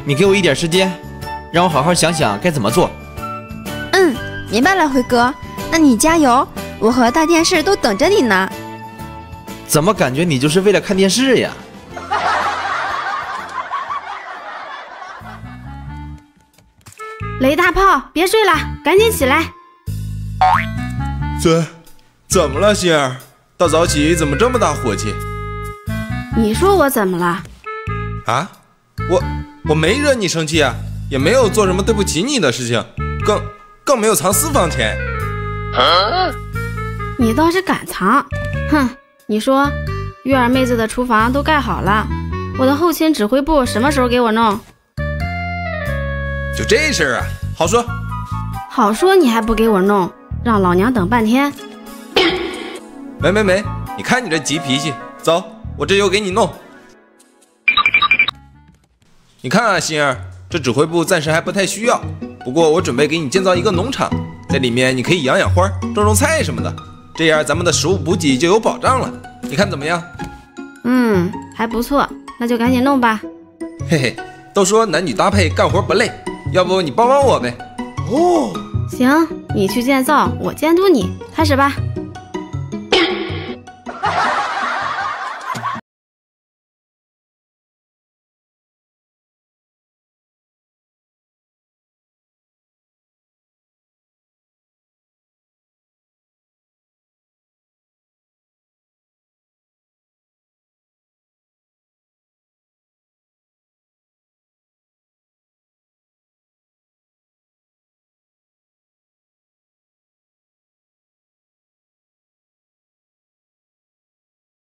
你给我一点时间，让我好好想想该怎么做。 明白了，辉哥，那你加油，我和大电视都等着你呢。 怎么感觉你就是为了看电视呀？ 雷大炮，别睡了，赶紧起来！ 怎么了，星儿？大早起怎么这么大火气？ 你说我怎么了？ 啊？我没惹你生气啊，也没有做什么对不起你的事情，更没有藏私房钱。 你倒是敢藏！哼，你说，月儿妹子的厨房都盖好了，我的后勤指挥部什么时候给我弄？ 就这事儿啊，好说。 好说你还不给我弄，让老娘等半天。 没，你看你这急脾气，走，我这就给你弄。你看啊，星儿，这指挥部暂时还不太需要，不过我准备给你建造一个农场，在里面你可以养养花，种种菜什么的，这样咱们的食物补给就有保障了。你看怎么样？ 还不错，那就赶紧弄吧。 嘿嘿，都说男女搭配干活不累，要不你帮帮我呗？ 行，你去建造，我监督你，开始吧。